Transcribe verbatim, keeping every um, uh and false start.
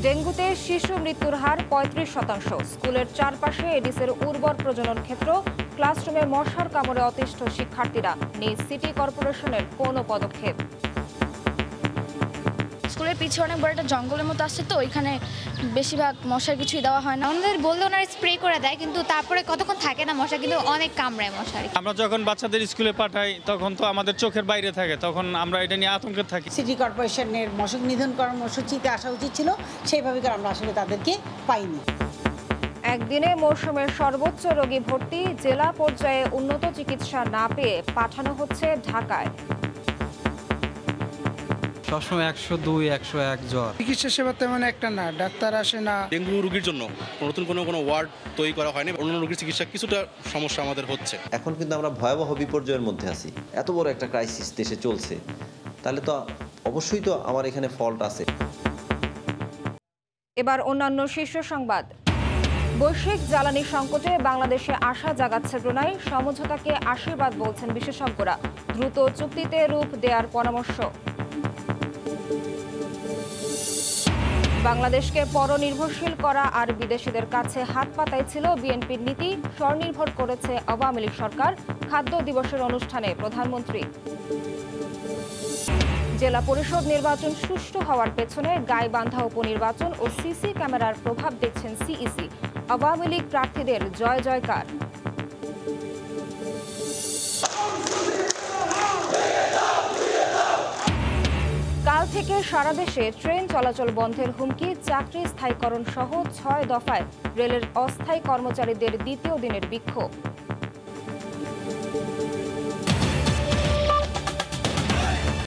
ডেঙ্গুতে শিশু মৃত্যুর হার পঁয়ত্রিশ শতাংশ। স্কুলের চারপাশে এডিসের উর্বর প্রজনন ক্ষেত্র। ক্লাসরুমে মশার কামড়ে অতিষ্ঠ শিক্ষার্থীরা। নেই সিটি কর্পোরেশনের কোনো পদক্ষেপ। স্কুলের পিছনে অনেক বড় একটা জঙ্গলের মতো আসছে, তো ওইখানে বেশিরভাগ মশার কিছুই দেওয়া হয় না। আমাদের বললে ওনারা স্প্রে করে দেয়, কিন্তু তারপরে কতক্ষণ থাকে না মশা, কিন্তু অনেক কামড়ায় মশারি। আমরা যখন বাচ্চাদের স্কুলে পাঠাই তখন তো আমাদের চোখের বাইরে থাকে, তখন আমরা এটা নিয়ে আতঙ্কে থাকি। সিটি কর্পোরেশনের মশক নিধন কর্মসূচিতে আসা উচিত ছিল, সেইভাবে আমরা আসলে তাদেরকে পাইনি। একদিনে মৌসুমের সর্বোচ্চ রোগী ভর্তি। জেলা পর্যায়ে উন্নত চিকিৎসা না পেয়ে পাঠানো হচ্ছে ঢাকায়। সবসময় একশো দুই একশো এক জ্বর। চিকিৎসা সেবা তেমন একটা না, ডাক্তার আসে না। ডেঙ্গু রোগীর জন্য নতুন কোনো কোনো ওয়ার্ড তৈরি করা হয়নি। অন্য রোগীর চিকিৎসা কিছুটা সমস্যা আমাদের হচ্ছে। এখন কিন্তু আমরা ভয়াবহ বিপর্যয়ের মধ্যে আছি। এত বড় একটা ক্রাইসিস দেশে চলছে, তাহলে তো অবশ্যই তো আমার এখানে ফল্ট আছে। এবার অন্যান্য শীর্ষ সংবাদ। বৈশ্বিক জ্বালানি সংকটে বাংলাদেশে আশা জাগাচ্ছে ব্রুনাই। সমঝোতাকে আশীর্বাদ বলছেন বিশেষজ্ঞরা। দ্রুত চুক্তিতে রূপ দেওয়ার পরামর্শ। বাংলাদেশকে পরনির্ভরশীল করা আর বিদেশিদের কাছে হাত পাতাই ছিল বিএনপির নীতি। স্বনির্ভর করেছে আওয়ামী লীগ সরকার। খাদ্য দিবসের অনুষ্ঠানে প্রধানমন্ত্রী। জেলা পরিষদ নির্বাচন সুষ্ঠু হওয়ার পেছনে গাইবান্ধা উপনির্বাচন ও সিসি ক্যামেরার প্রভাব দেখছেন সিইসি। আওয়ামী লীগ প্রার্থীদের জয় জয়কার। কাল থেকে সারা দেশে ট্রেন চলাচল বন্ধের হুমকি। চাকরি স্থায়ীকরণ সহ ছয় দফায় রেলের অস্থায়ী কর্মচারীদের দ্বিতীয় দিনের বিক্ষোভ।